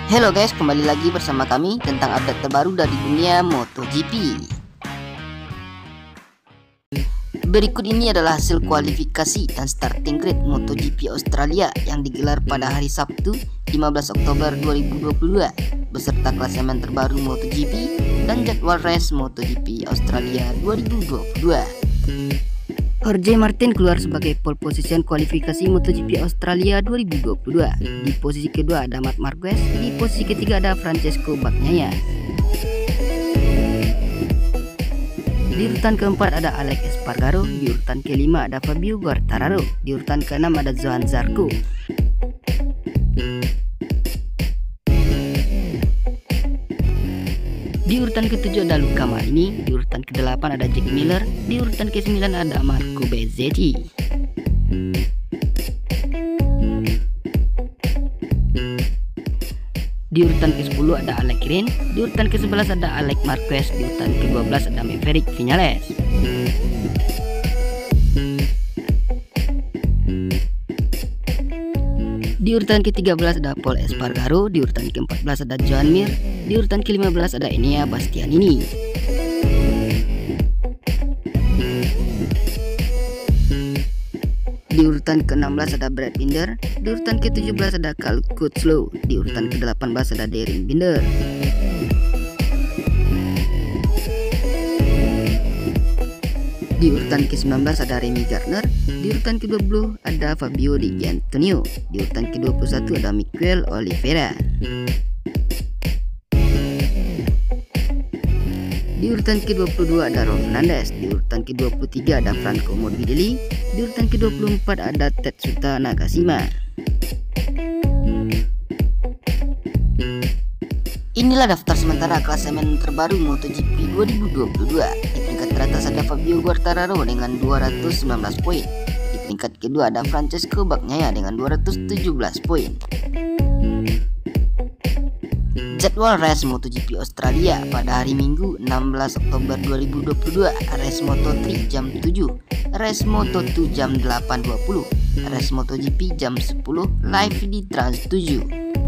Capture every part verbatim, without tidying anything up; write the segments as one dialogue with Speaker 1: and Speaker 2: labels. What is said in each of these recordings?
Speaker 1: Halo guys, kembali lagi bersama kami tentang update terbaru dari dunia MotoGP. Berikut ini adalah hasil kualifikasi dan starting grid MotoGP Australia yang digelar pada hari Sabtu lima belas Oktober dua ribu dua puluh dua beserta klasemen terbaru MotoGP dan jadwal race MotoGP Australia dua ribu dua puluh dua. Jorge Martin keluar sebagai pole position kualifikasi MotoGP Australia dua ribu dua puluh dua. Di posisi kedua ada Marc Marquez, di posisi ketiga ada Francesco Bagnaia. Di urutan keempat ada Alex Espargaro, di urutan kelima ada Fabio Quartararo, di urutan keenam ada Johann Zarco. Di urutan ketujuh ada Luca Marini, di urutan kedelapan ada Jack Miller, di urutan kesembilan ada Marco Bezzecchi. Di urutan kesepuluh ada Alex Rins, di urutan kesebelas ada Alex Marquez, di urutan kedua belas ada Maverick Viñales. Di urutan ke tiga belas ada Pol Espargaro, di urutan ke empat belas ada Joan Mir, di urutan ke lima belas ada Enea Bastianini. Di urutan ke enam belas ada Brad Binder, di urutan ke tujuh belas ada Cal Crutchlow, di urutan ke delapan belas ada Darryn Binder. Di urutan ke sembilan belas ada Remy Gardner, di urutan ke dua puluh ada Fabio Di Giannantonio, di urutan ke dua puluh satu ada Mikel Oliveira. Di urutan ke dua puluh dua ada Ron Fernandez, di urutan ke dua puluh tiga ada Franco Morbidelli, di urutan ke dua puluh empat ada Tetsuta Nakashima. Inilah daftar sementara klasemen terbaru MotoGP dua ribu dua puluh dua. Di peringkat teratas ada Fabio Quartararo dengan dua ratus sembilan belas poin. Di peringkat kedua ada Francesco Bagnaia dengan dua ratus tujuh belas poin. Jadwal race MotoGP Australia pada hari Minggu enam belas Oktober dua ribu dua puluh dua, race Moto tiga jam tujuh, race Moto dua jam delapan dua puluh, race MotoGP jam sepuluh, live di Trans tujuh.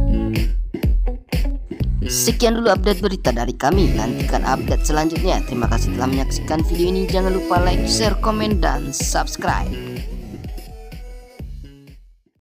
Speaker 1: Sekian dulu update berita dari kami. Nantikan update selanjutnya. Terima kasih telah menyaksikan video ini. Jangan lupa like, share, komen, dan subscribe.